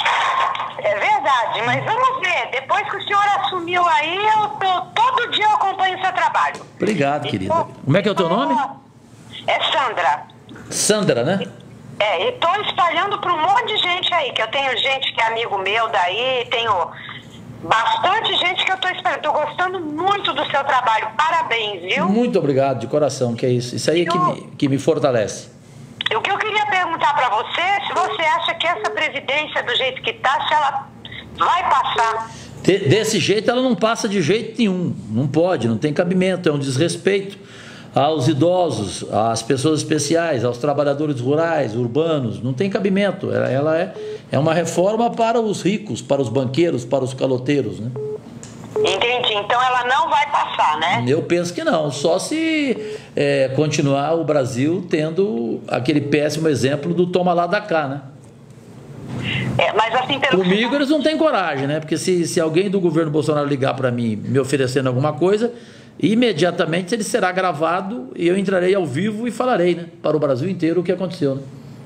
É verdade, mas vamos ver. Depois que o senhor assumiu aí, eu tô, todo dia eu acompanho o seu trabalho. Obrigado, querida. Tô, Como é que é o teu nome? É Sandra. Sandra, né? É, e tô espalhando para um monte de gente aí, que eu tenho gente que é amigo meu daí, tenho bastante gente que eu tô esperando. Tô gostando muito do seu trabalho. Parabéns, viu? Muito obrigado, de coração, que é isso. Isso aí é que me, que me fortalece. O que eu queria perguntar para você, se você acha que essa previdência do jeito que tá, se ela vai passar. De, desse jeito ela não passa de jeito nenhum. Não pode, não tem cabimento, é um desrespeito aos idosos, às pessoas especiais, aos trabalhadores rurais, urbanos, não tem cabimento. Ela, ela é, é uma reforma para os ricos, para os banqueiros, para os caloteiros, né? Entendi, então ela não vai passar, né? Eu penso que não, só se é, continuar o Brasil tendo aquele péssimo exemplo do toma lá da cá, né? É, mas assim, pelo Comigo que... eles não têm coragem, né? Porque se, se alguém do governo Bolsonaro ligar para mim me oferecendo alguma coisa, imediatamente ele será gravado e eu entrarei ao vivo e falarei, né, para o Brasil inteiro o que aconteceu, né?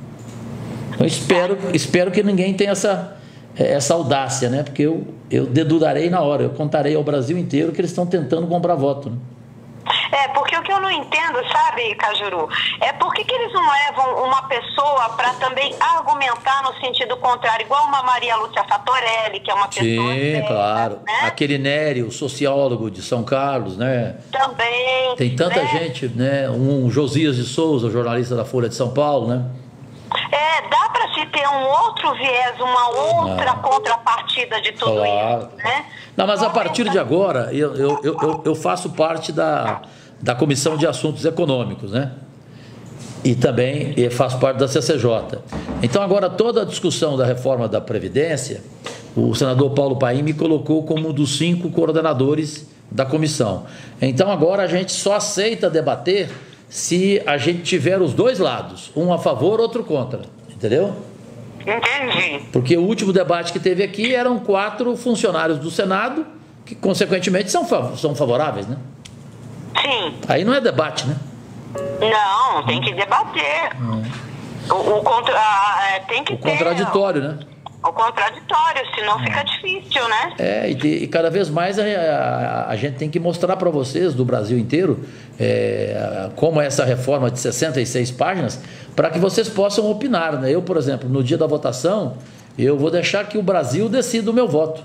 Eu espero, espero que ninguém tenha essa, essa audácia, né? Porque eu, eu dedudarei na hora, eu contarei ao Brasil inteiro que eles estão tentando comprar voto, né? É, porque o que eu não entendo, sabe, Cajuru, é por que que eles não levam uma pessoa para também argumentar no sentido contrário, igual uma Maria Lúcia Fatorelli, que é uma pessoa... Sim, séria, claro. Né? Aquele Nério, sociólogo de São Carlos, né? Também. Tem tanta né? gente, né? Um Josias de Souza, jornalista da Folha de São Paulo, né? É, dá para se ter um outro viés, uma outra Não. contrapartida de tudo Claro. isso, né? Não, mas a partir de agora, eu, eu, eu, eu faço parte da, da Comissão de Assuntos Econômicos, né? E também eu faço parte da C C J. Então, agora, toda a discussão da reforma da Previdência, o senador Paulo Paim me colocou como um dos cinco coordenadores da comissão. Então, agora a gente só aceita debater se a gente tiver os dois lados, um a favor, outro contra, entendeu? Entendi. Porque o último debate que teve aqui eram quatro funcionários do Senado, que consequentemente são, são favoráveis, né? Sim. Aí não é debate, né? Não, tem que debater. Hum. O, o, contra, a, tem que O ter... contraditório, né? O contraditório, senão fica difícil, né? É, e, e cada vez mais a, a, a gente tem que mostrar para vocês, do Brasil inteiro, é, como é essa reforma de sessenta e seis páginas, para que vocês possam opinar, né? Eu, por exemplo, no dia da votação, eu vou deixar que o Brasil decida o meu voto.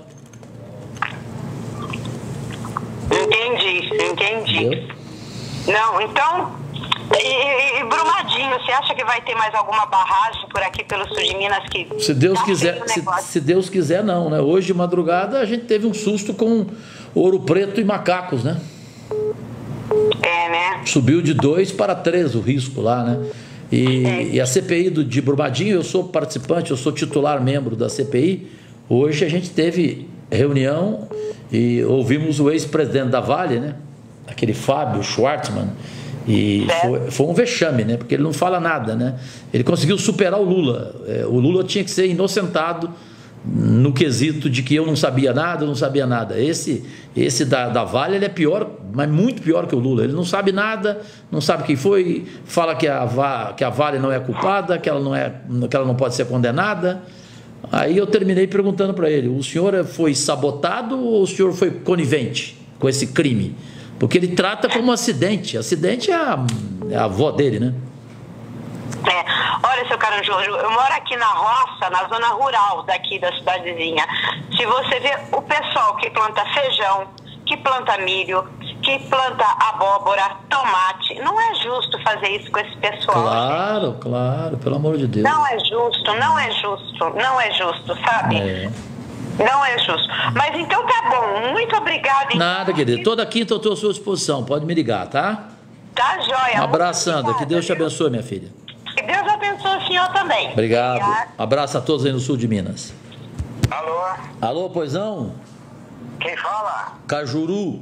Entendi, entendi. Entendeu? Não, então... E, e Brumadinho, você acha que vai ter mais alguma barragem por aqui pelo sul de Minas? Que se Deus tá quiser, se, se Deus quiser, não, né? Hoje de madrugada a gente teve um susto com Ouro Preto e Macacos, né? É, né? Subiu de dois para três o risco lá, né? E, é. e a C P I do, de Brumadinho, eu sou participante, eu sou titular membro da C P I. Hoje a gente teve reunião e ouvimos o ex-presidente da Vale, né? Aquele Fábio Schwartzman. E foi, foi um vexame, né? Porque ele não fala nada, né? Ele conseguiu superar o Lula. É, o Lula tinha que ser inocentado no quesito de que eu não sabia nada, eu não sabia nada. Esse, esse da, da Vale, ele é pior, mas muito pior que o Lula. Ele não sabe nada, não sabe quem foi, fala que a, que a Vale não é culpada, que ela não, é, que ela não pode ser condenada. Aí eu terminei perguntando para ele, o senhor foi sabotado ou o senhor foi conivente com esse crime? Porque ele trata como um acidente. Acidente é a, é a avó dele, né? É. Olha, seu Caranjo, eu moro aqui na roça, na zona rural daqui da cidadezinha. Se você vê o pessoal que planta feijão, que planta milho, que planta abóbora, tomate. Não é justo fazer isso com esse pessoal. Claro, gente. claro, pelo amor de Deus. Não é justo, não é justo, não é justo, sabe? É. Não é justo. Mas então tá bom, muito obrigada. Nada, querida. Toda quinta eu estou à sua disposição. Pode me ligar, tá? Tá joia. Um abraço, Sandra. Obrigada, Que Deus te viu? abençoe, minha filha. Que Deus abençoe o senhor também. Obrigado. Obrigada. Abraço a todos aí no sul de Minas. Alô? Alô, pois não? Quem fala? Cajuru.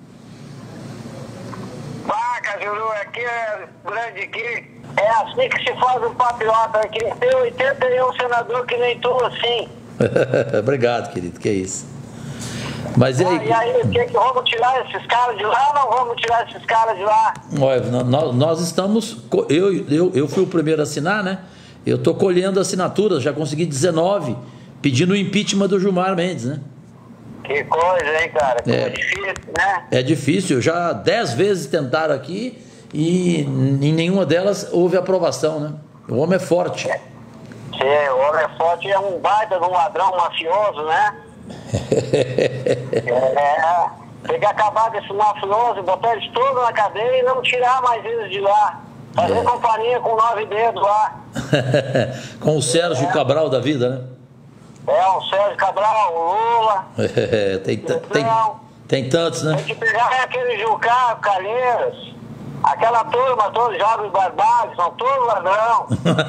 Ah, Cajuru, aqui é grande aqui. É assim que se faz um patriota aqui. Tem oitenta e um senador que nem tu, assim. Obrigado, querido. Que é isso. Mas e aí? Ah, e aí, o que que vamos tirar esses caras de lá ou não vamos tirar esses caras de lá? Olha, nós, nós estamos... Eu, eu, eu fui o primeiro a assinar, né? Eu estou colhendo assinaturas, já consegui dezenove, pedindo o impeachment do Gilmar Mendes, né? Que coisa, hein, cara? Que É. difícil, né? É difícil, já dez vezes tentaram aqui e em nenhuma delas houve aprovação, né? O homem é forte. Sim, o homem é forte e é um baita de um ladrão mafioso, né? É, tem que acabar com esse mafioso, botar eles todos na cadeia e não tirar mais eles de lá. Fazer É. companhia com nove dedos lá. Com o Sérgio Cabral da vida, né? É, o Sérgio Cabral, o Lula. É, tem, t- tem, tem tantos, né? Tem que pegar aquele Jucá, Calheiros, aquela turma, todos jovens barbados, são todos ladrão.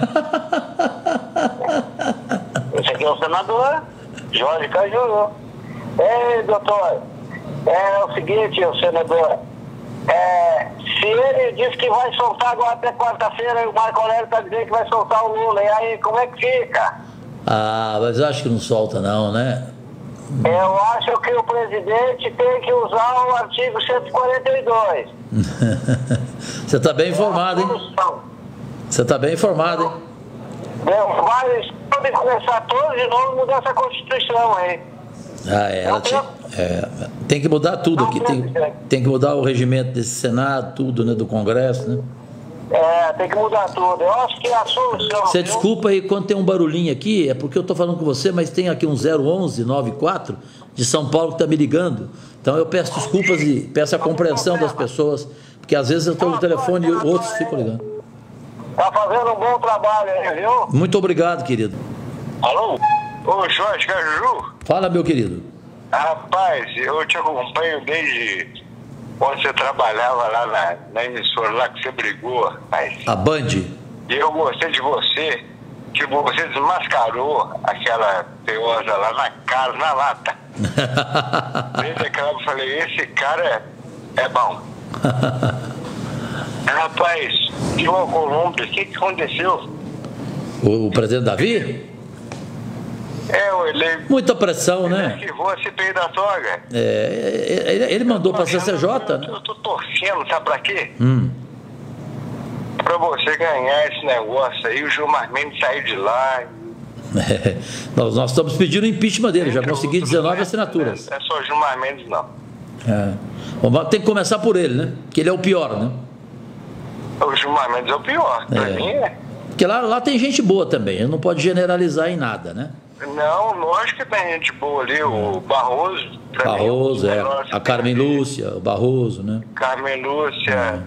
Esse aqui é o senador Jorge Cajuru. Ei, doutor, é o seguinte, o senador, é, se ele diz que vai soltar agora até quarta-feira, e o Marco Aurélio está dizendo que vai soltar o Lula, e aí, como é que fica? Ah, mas eu acho que não solta não, né? Eu acho que o presidente tem que usar o artigo cento e quarenta e dois. Você está bem informado, hein? Você está bem informado, hein? Mas podem começar todos de novo e mudar essa Constituição aí. Ah, é, ela tinha- é, tem que mudar tudo aqui, tem, tem que mudar o regimento desse Senado, tudo, né, do Congresso, né? É, tem que mudar tudo. Eu acho que a solução... Você viu? desculpa aí quando tem um barulhinho aqui, é porque eu estou falando com você, mas tem aqui um zero onze noventa e quatro de São Paulo que está me ligando. Então eu peço desculpas e peço a compreensão das pessoas, porque às vezes eu estou no telefone e outros ficam ligando. Tá fazendo um bom trabalho aí, viu? Muito obrigado, querido. Alô? Ô, Jorge Cajuru? Fala, meu querido. Rapaz, eu te acompanho desde quando você trabalhava lá na, na emissora, lá que você brigou, rapaz. A Band. E eu gostei de você, que você desmascarou aquela peosa lá na cara, na lata. Desde aquela eu falei, esse cara é, é bom. Rapaz, de uma Colômbia, o que, que aconteceu? O, o presidente Davi? É, eu ele Muita pressão, né? arquivou a C P I da toga. É, ele, ele mandou para a C C J, né? Eu tô torcendo, sabe pra quê? Hum. Pra você ganhar esse negócio aí, o Gilmar Mendes sair de lá. É, nós, nós estamos pedindo o impeachment dele, já consegui dezenove assinaturas. Não é só Gilmar Mendes, não. É. Bom, tem que começar por ele, né? Que ele é o pior, né? O Gilmar Mendes é o pior. Pra É. mim é. Porque lá, lá tem gente boa também, ele não pode generalizar em nada, né? Não, lógico que tem gente boa ali, o Barroso. pra mim, Barroso, o é, melhor a Carmen Lúcia, o Barroso, né? Carmen Lúcia.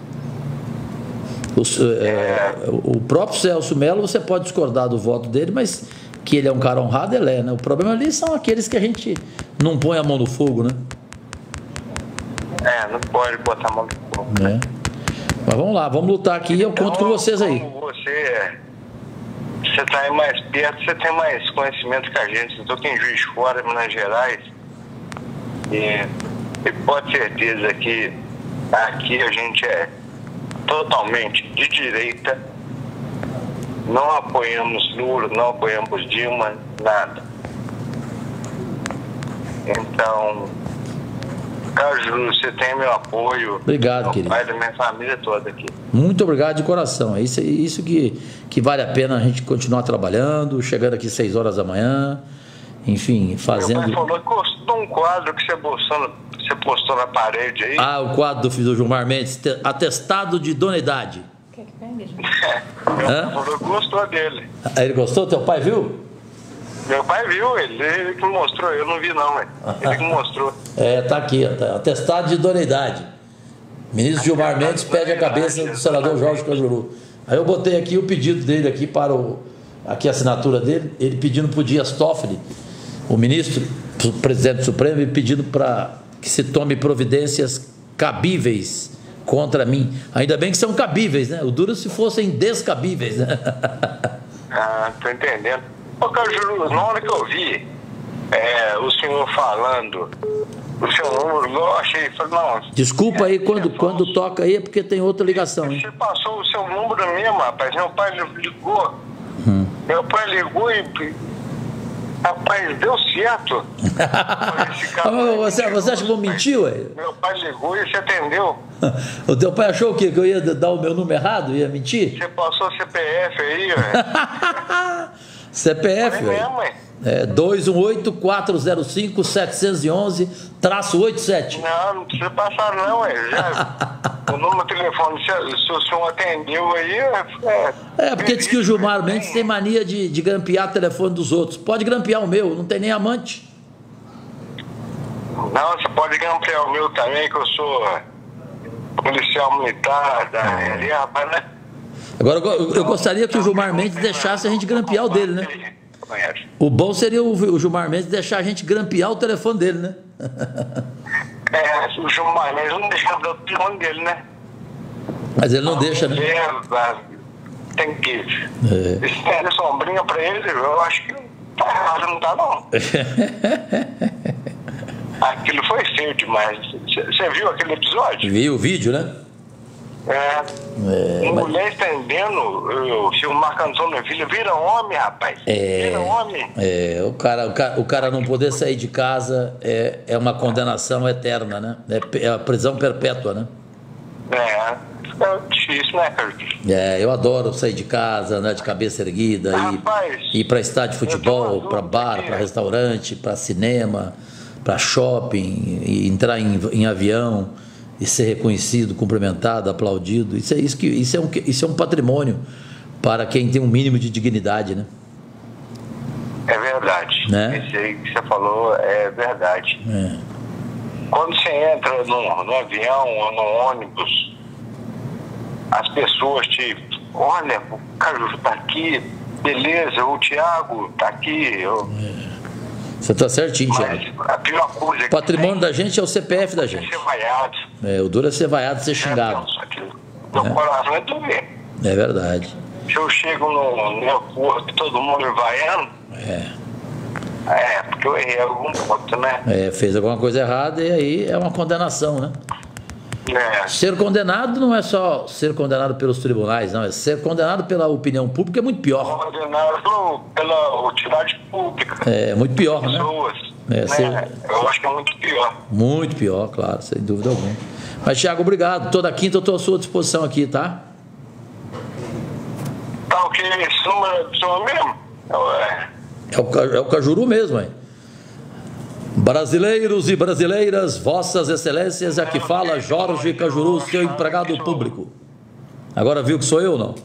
Os, é, o próprio Celso Mello, você pode discordar do voto dele, mas que ele é um cara honrado, ele é, né? O problema ali são aqueles que a gente não põe a mão no fogo, né? É, não pode botar a mão no fogo. É. Mas vamos lá, vamos lutar aqui e eu conto com vocês aí. Como você você está aí mais perto, você tem mais conhecimento que a gente. Eu estou aqui em Juiz de Fora, Minas Gerais. E, e pode ter certeza que aqui a gente é totalmente de direita. Não apoiamos Lula, não apoiamos Dilma, nada. Então, Cajuru, você tem meu apoio. Obrigado, meu querido. pai da minha família toda aqui. Muito obrigado de coração. É isso, é isso que, que vale a pena a gente continuar trabalhando, chegando aqui seis horas da manhã, enfim, Meu fazendo. pai falou que gostou de um quadro que você postou, no- você postou na parede aí. Ah, o quadro do, do Gilmar Mendes, te- atestado de idoneidade. Quer que pegue, gente? Meu Hã? pai falou que gostou dele. Aí ele gostou? Teu pai viu? Meu pai viu, ele, ele que mostrou, eu não vi não, ué. Ele que mostrou. É, tá aqui, tá, atestado de idoneidade. Ministro Gilmar Mendes pede a cabeça do senador Jorge Cajuru. Aí eu botei aqui o pedido dele aqui para o... Aqui a assinatura dele, ele pedindo para o Dias Toffoli, o ministro, o presidente do Supremo, ele pedindo para que se tome providências cabíveis contra mim. Ainda bem que são cabíveis, né? O duro se fossem descabíveis, né? Ah, tô entendendo. Ô, Cajuru, na hora que eu vi é, o senhor falando o seu número, eu achei, falei, não... Desculpa aí, quando, quando toca aí é porque tem outra ligação, hein? Você passou o seu número mesmo, rapaz, meu pai ligou, hum. meu pai ligou e... Rapaz, deu certo. você, você acha que eu menti, ué? Meu pai ligou e você atendeu. O teu pai achou o quê? Que eu ia dar o meu número errado? Ia mentir? Você passou C P F aí, ué. C P F, Foi mesmo, ué. É dois um oito, quatro zero cinco, sete um um, traço oitenta e sete. Não, não precisa passar não, ué. Já, o número de telefone, se, se o senhor atendeu aí... É, é porque diz que o Gilmar Mendes tem mania de, de grampear o telefone dos outros. Pode grampear o meu, não tem nem amante. Não, você pode grampear o meu também, que eu sou policial militar da R A, né? Agora, eu, eu gostaria que o Gilmar Mendes deixasse a gente grampear o dele, né? O bom seria o, o Gilmar Mendes deixar a gente grampear o telefone dele, né? É, o Gilmar Mendes não deixa o telefone dele, né? Mas ele não ah, deixa, né? Tem que... É. Estender sombrinha pra ele, eu acho que tá errado, não tá não. Aquilo foi feio demais. Você viu aquele episódio? Vi o vídeo, né? É. é uma mas... mulher estendendo o filme Marco Antônio Filho, vira homem, rapaz. É, vira homem. É, o cara, o cara, o cara não poder sair de casa é, é uma condenação eterna, né? É, é a prisão perpétua, né? É, é difícil, né, cara? É, eu adoro sair de casa, andar de cabeça erguida, rapaz, ir, ir para estádio de futebol, para bar, para restaurante, para cinema, para shopping, e entrar em, em avião e ser reconhecido, cumprimentado, aplaudido. Isso é, isso que, isso é, um, isso é um patrimônio para quem tem um mínimo de dignidade, né? É verdade. Né? Isso aí que você falou é verdade. É. Quando você entra no, no avião ou no ônibus, as pessoas te... Olha, o Cajuru tá aqui, beleza, o Thiago tá aqui. Eu... É. Você está certinho, Thiago. A pior coisa o patrimônio da gente é o C P F da gente. Ser vaiado. É, o duro é ser vaiado, ser xingado. Meu é. coração é doer. É verdade. Se eu chego no, no aeroporto e todo mundo me vaiando, é. É, porque eu errei algum ponto, né? É, fez alguma coisa errada e aí é uma condenação, né? É. Ser condenado não é só ser condenado pelos tribunais, não. É ser condenado pela opinião pública é muito pior. Condenado pelo, pela utilidade pública. É, muito pior, pessoas, né? É, né? ser... Eu acho que é muito pior. Muito pior, claro, sem dúvida alguma. Mas, Thiago, obrigado. Toda quinta eu estou à sua disposição aqui, tá? Tá ok, esse número é do senhor mesmo? É, é, o, é o Cajuru mesmo, hein? Brasileiros e brasileiras, vossas excelências, aqui fala Jorge Cajuru, seu empregado público. Agora viu que sou eu, não?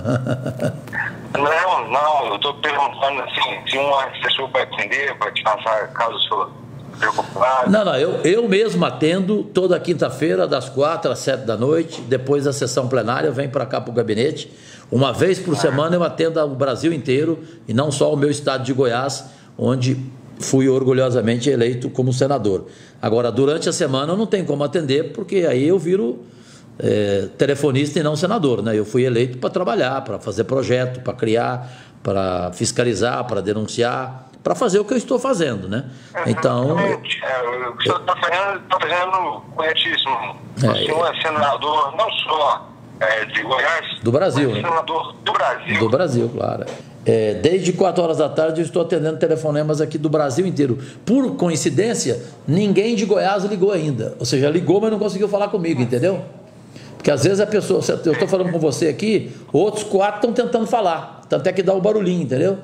Não, não, eu estou perguntando assim, se uma pessoa vai atender, vai te passar caso o senhor preocupado. Não, não, eu, eu mesmo atendo toda quinta-feira, das quatro às sete da noite, depois da sessão plenária, eu venho para cá para o gabinete. Uma vez por semana eu atendo o Brasil inteiro, e não só o meu estado de Goiás, onde fui orgulhosamente eleito como senador. Agora, durante a semana eu não tenho como atender, porque aí eu viro é, telefonista e não senador, né? Eu fui eleito para trabalhar, para fazer projeto, para criar, para fiscalizar, para denunciar, para fazer o que eu estou fazendo, né? Então... É, o que o senhor está fazendo, está fazendo corretíssimo. O É, senhor é senador não só é, de Goiás, do Brasil, mas né? senador do Brasil. Do Brasil, claro. É, desde quatro horas da tarde eu estou atendendo telefonemas aqui do Brasil inteiro. Por coincidência, ninguém de Goiás ligou ainda. Ou seja, ligou, mas não conseguiu falar comigo, entendeu? Porque às vezes a pessoa... Eu estou falando com você aqui, outros quatro estão tentando falar. Tanto é que dá o barulhinho, entendeu?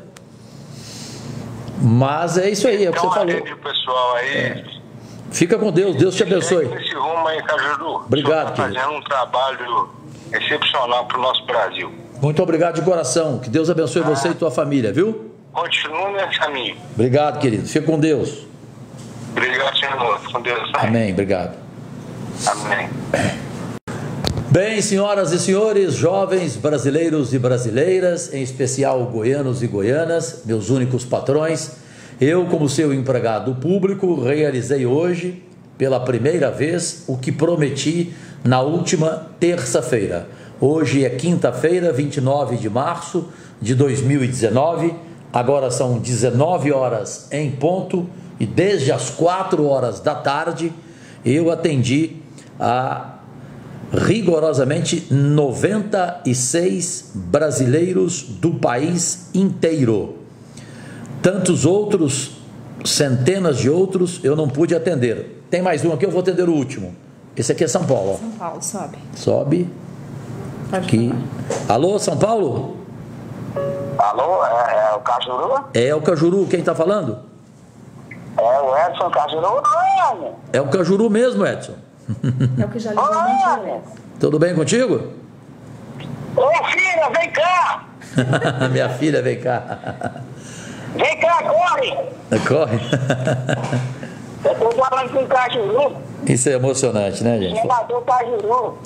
Mas é isso aí, é o que você falou. Pessoal aí. É. Fica com Deus, Deus te abençoe. Nesse rumo aí, Cajuru. Obrigado, está fazendo um trabalho excepcional para o nosso Brasil. Muito obrigado de coração. Que Deus abençoe ah. você e tua família, viu? continue nesse caminho. Obrigado, querido. Fica com Deus. Obrigado, senhor. Com Deus. Amém. Obrigado. Amém. Bem, senhoras e senhores, jovens brasileiros e brasileiras, em especial goianos e goianas, meus únicos patrões, eu, como seu empregado público, realizei hoje, pela primeira vez, o que prometi na última terça-feira. Hoje é quinta-feira, vinte e nove de março de dois mil e dezenove, agora são dezenove horas em ponto, e desde as quatro horas da tarde eu atendi a rigorosamente noventa e seis brasileiros do país inteiro. Tantos outros, centenas de outros, eu não pude atender. Tem mais um aqui, eu vou atender o último. Esse aqui é São Paulo. São Paulo, sobe. Sobe. Pode aqui. falar. Alô, São Paulo? Alô, é, é o Cajuru? É o Cajuru, quem está falando? É o Edson Cajuru, não? É o Cajuru mesmo, Edson. É o que já ligou muitas vezes. Tudo bem contigo? Ô filha, vem cá! Minha filha, vem cá. Vem cá, corre! Corre. Eu estou falando com o Cajuru. Isso é emocionante, né, gente? Senador Cajuru.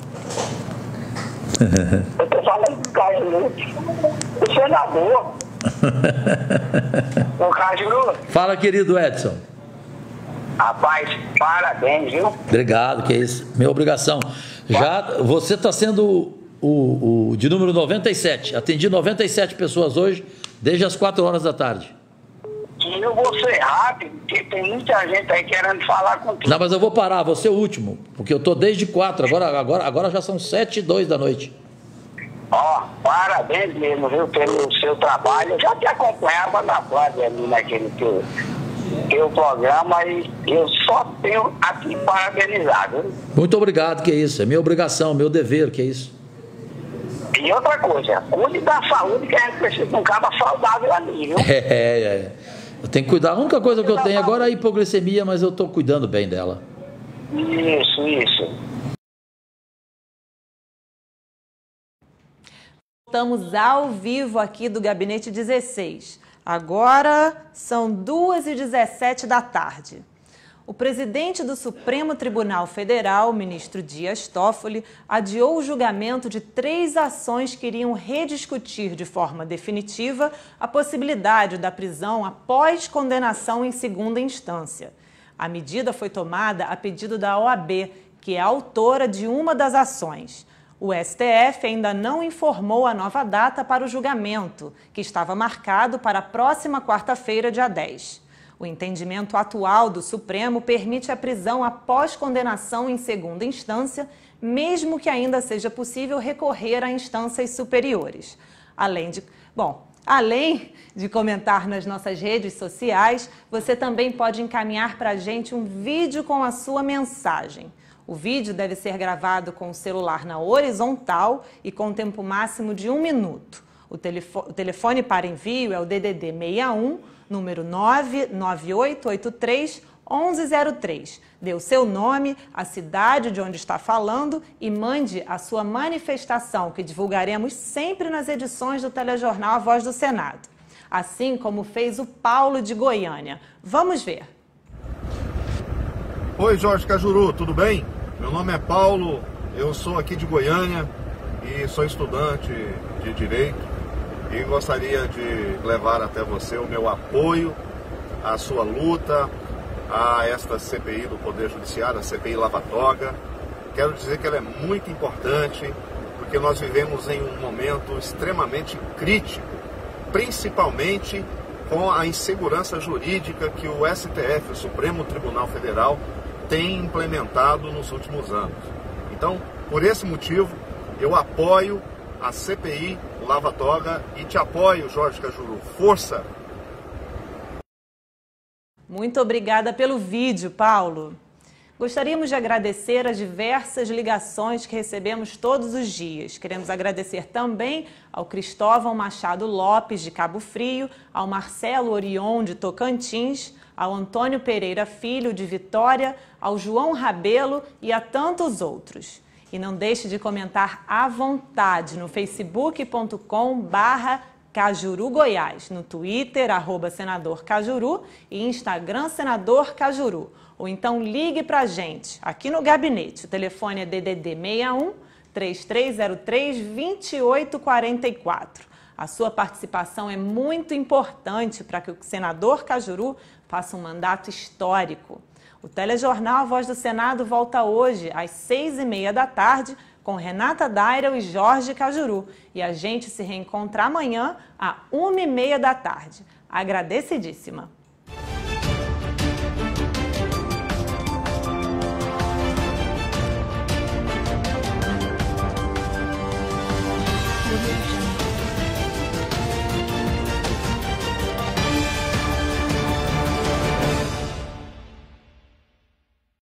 Eu estou falando com o Cajuru. O senador. O Cajuru. Fala, querido Edson. Rapaz, parabéns, viu? Obrigado, que é isso. Minha obrigação. Já, você está sendo o, o de número noventa e sete. Atendi noventa e sete pessoas hoje, desde as quatro horas da tarde. E eu vou ser rápido, porque tem muita gente aí querendo falar contigo. Não, mas eu vou parar, vou ser o último, porque eu estou desde quatro, agora, agora, agora já são sete e dois da noite. Ó, parabéns mesmo, viu, pelo seu trabalho. Eu já te acompanhava na base ali naquele teu, teu programa e eu só tenho a te parabenizar, viu? Muito obrigado, que é isso. É minha obrigação, meu dever, que é isso. E outra coisa, cuide da saúde, que a gente precisa de um cara saudável ali, viu? É, é, é. Eu tenho que cuidar. A única coisa que eu tenho agora é a hipoglicemia, mas eu estou cuidando bem dela. Isso, isso. Estamos ao vivo aqui do Gabinete dezesseis. Agora são duas e dezessete da tarde. O presidente do Supremo Tribunal Federal, ministro Dias Toffoli, adiou o julgamento de três ações que iriam rediscutir de forma definitiva a possibilidade da prisão após condenação em segunda instância. A medida foi tomada a pedido da O A B, que é autora de uma das ações. O S T F ainda não informou a nova data para o julgamento, que estava marcado para a próxima quarta-feira, dia dez. O entendimento atual do Supremo permite a prisão após condenação em segunda instância, mesmo que ainda seja possível recorrer a instâncias superiores. Além de, bom, além de comentar nas nossas redes sociais, você também pode encaminhar para a gente um vídeo com a sua mensagem. O vídeo deve ser gravado com o celular na horizontal e com tempo máximo de um minuto. O, telefo- o telefone para envio é o D D D sessenta e um, número nove nove oito oito três um um zero três. Dê o seu nome, a cidade de onde está falando e mande a sua manifestação, que divulgaremos sempre nas edições do telejornal A Voz do Senado. Assim como fez o Paulo de Goiânia. Vamos ver. Oi, Jorge Cajuru, tudo bem? Meu nome é Paulo, eu sou aqui de Goiânia e sou estudante de Direito. E gostaria de levar até você o meu apoio, a sua luta, a esta C P I do Poder Judiciário, a C P I Lava Toga. Quero dizer que ela é muito importante, porque nós vivemos em um momento extremamente crítico, principalmente com a insegurança jurídica que o S T F, o Supremo Tribunal Federal, tem implementado nos últimos anos. Então, por esse motivo, eu apoio a C P I Lava Toga e te apoio, Jorge Cajuru. Força! Muito obrigada pelo vídeo, Paulo. Gostaríamos de agradecer as diversas ligações que recebemos todos os dias. Queremos agradecer também ao Cristóvão Machado Lopes, de Cabo Frio, ao Marcelo Orion, de Tocantins, ao Antônio Pereira Filho, de Vitória, ao João Rabelo e a tantos outros. E não deixe de comentar à vontade no facebook ponto com barra Cajuru Goiás, no Twitter, arroba Senador Cajuru e Instagram Senador Cajuru. Ou então ligue pra gente, aqui no gabinete. O telefone é D D D seis um, três três zero três, dois oito quatro quatro. A sua participação é muito importante para que o senador Cajuru faça um mandato histórico. O telejornal Voz do Senado volta hoje, às seis e meia da tarde, com Renata Dairel e Jorge Cajuru. E a gente se reencontra amanhã, às uma e meia da tarde. Agradecidíssima!